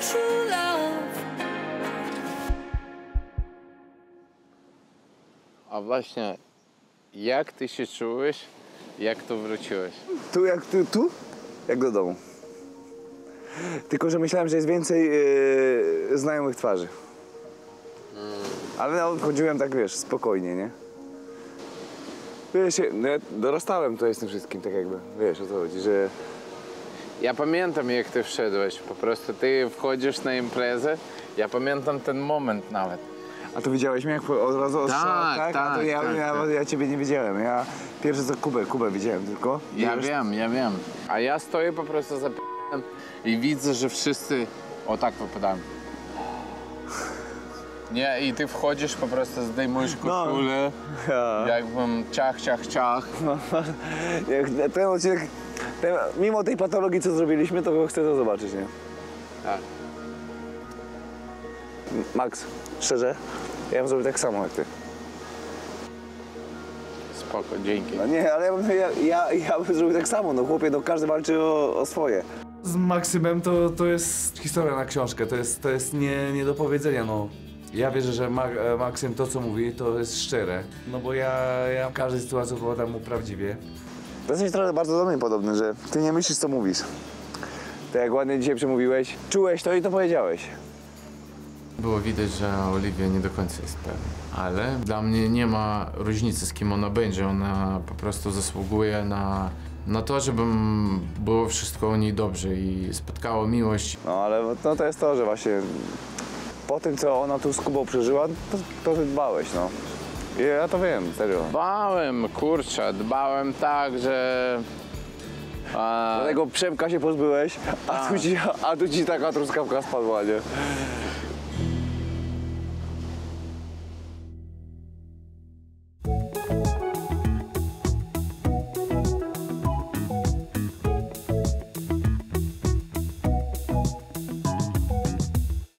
true love. A właśnie, jak ty się czułeś, jak tu wróciłeś? Tu jak tu? Jak do domu. Tylko, że myślałem, że jest więcej znajomych twarzy. Ale no, chodziłem tak, wiesz, spokojnie, nie? Wiesz, no ja dorastałem tutaj z tym wszystkim, tak jakby, wiesz o co chodzi, że... Ja pamiętam, jak ty wszedłeś. Po prostu ty wchodzisz na imprezę. Ja pamiętam ten moment nawet. A to widziałeś mnie jak od razu ostrzał, tak? A to ja ciebie nie widziałem. Ja pierwsze co Kubę widziałem tylko. Ja wiem. A ja stoję po prostu za p***em i widzę, że wszyscy o tak wypadają. Nie, i ty wchodzisz, po prostu zdejmujesz koszulę, jakbym ciach. Ten odcinek, mimo tej patologii, co zrobiliśmy, to chcę to zobaczyć, nie? Tak. Max, szczerze, ja bym zrobił tak samo jak ty. Spoko, dzięki. No nie, ale ja bym zrobił tak samo, no chłopie, no każdy walczy o swoje. Z Maksymem to jest historia na książkę, to jest nie do powiedzenia, no. Ja wierzę, że Maksym to, co mówi, to jest szczere. No bo ja w każdej sytuacji odpowiadam mu prawdziwie. To jesteś trochę bardzo do mnie podobny, że ty nie myślisz, co mówisz. Tak jak ładnie dzisiaj przemówiłeś, czułeś to i to powiedziałeś. Było widać, że Oliwia nie do końca jest pewna. Ale dla mnie nie ma różnicy, z kim ona będzie. Ona po prostu zasługuje na to, żeby było wszystko u niej dobrze i spotkało miłość. No ale no, to jest to, że właśnie po tym, co ona tu z Kubą przeżyła, to ty dbałeś, no. I ja to wiem, serio. Dbałem, kurczę, dbałem tak, że... Dlatego Przemka się pozbyłeś, a tu ci taka truskawka spadła, nie?